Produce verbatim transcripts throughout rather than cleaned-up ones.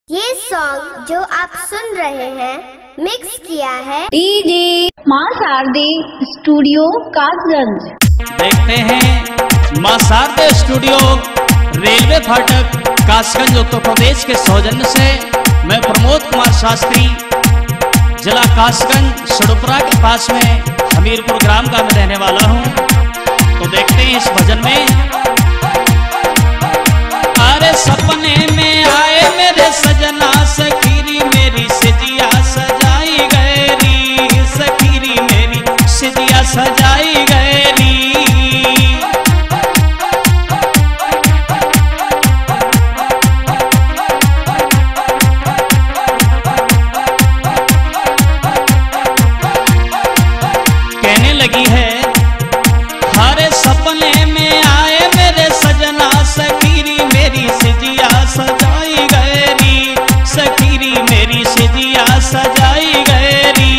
ये सॉन्ग जो आप सुन रहे हैं मिक्स किया है डीजे मां शारदे स्टूडियो कासगंज। देखते हैं मां शारदे स्टूडियो रेलवे फाटक कासगंज उत्तर प्रदेश के सौजन्य से मैं प्रमोद कुमार शास्त्री जिला कासगंज सड़ुपरा के पास में हमीरपुर ग्राम का मैं रहने वाला हूँ। तो देखते हैं इस भजन में। अरे सपने में आए मेरे सजना सखीरी मेरी सिजिया सजाई गैरी, सखीरी मेरी सिजिया सजाई गैरी। कहने लगी है हरे सपने में आए मेरे सजना सखीरी मेरी सिजिया सजाई गैरी, सखीरी मेरी सिजिया सजाई गैरी।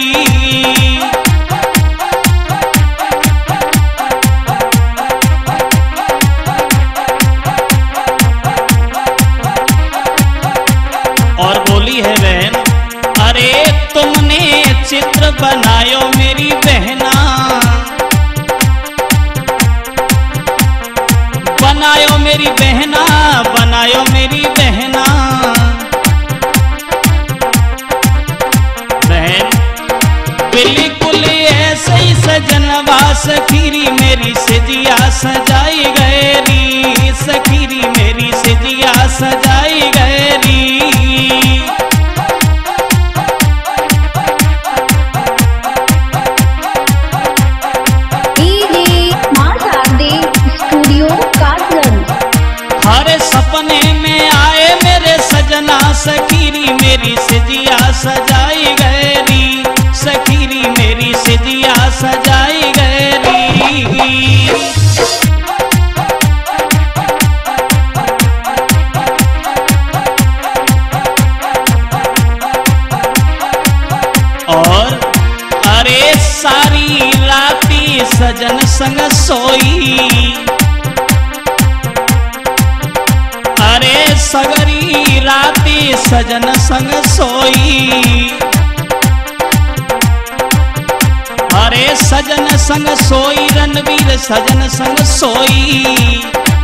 और बोली है बहन अरे तुमने चित्र बनायो मेरी बहना, बनायो मेरी बहना, बनायो मेरी बहना। बहन बिल्कुल ऐसे ही सजनवा सखीरी मेरी सिजिया सजाई गैरी, सखीरी मेरी सिजिया सजाई गैरी। हरे सपने में आए मेरे सजना सखीरी मेरी सिजिया सजाई गैरी, सखीरी मेरी सिजिया सजाई गैरी। और अरे सारी राती सजन संग सोई, अरे सगरी राती सजन संग सोई, अरे सजन संग सोई रणवीर सजन संग सोई।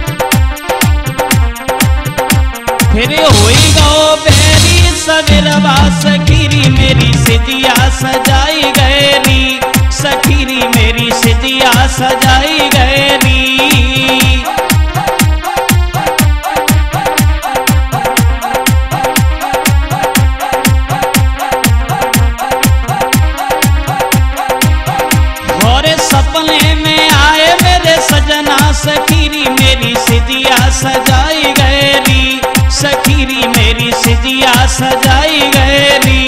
फिर होई गो बेरी सवेरवा सखीरी मेरी सिजिया सजाई गैरी, सखीरी मेरी सिजिया सजाई गैरी। सपने में आए मेरे सजना सखीरी मेरी सिजिया सजाई गैरी, सखीरी मेरी सिजिया सजाई गैरी।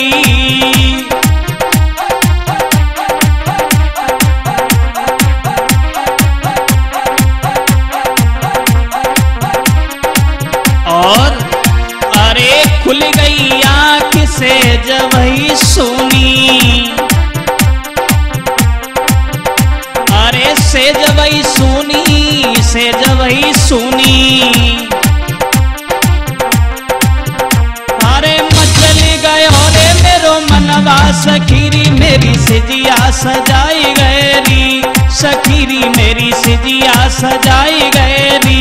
और अरे खुल गई आँख से जब ही सुनी, अरे से जबई सुनी, से जबई सुनी। अरे मचल गयो रे मेरो मनवा सखीरी मेरी सिजिया सजाई गैरी, सखीरी मेरी सिजिया सजाई गैरी।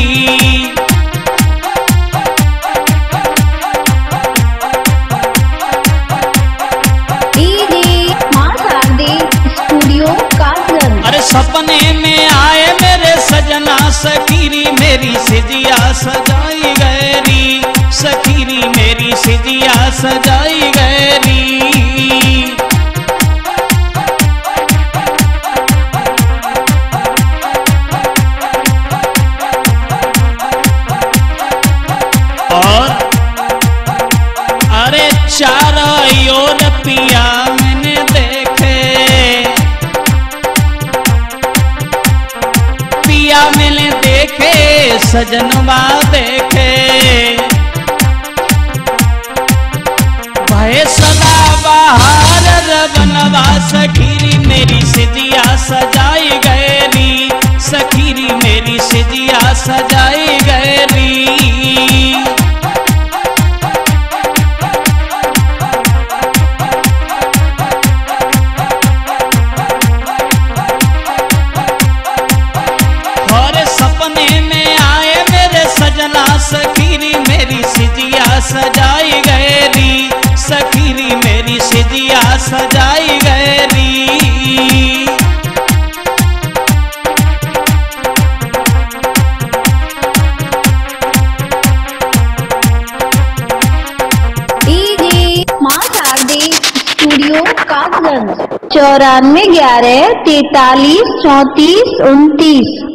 सपने में आए मेरे सजना सखीरी मेरी सिजिया सजाई गैरी, सखीरी मेरी सिजिया सजाई गैरी। और अरे चार योर पिया मैंने देखे, मैंने देखे सजनवा देखे। भय सदा बहार रबनवा सखीरी मेरी सिजिया सजाई गैरी, सखीरी मेरी सिजिया सजाई गैरी। सजाई गैरी, सखीरी मेरी सिजिया सजाई गैरी। माँ शारदी स्टूडियो कासगंज चौरानवे ग्यारह तैतालीस चौंतीस उनतीस।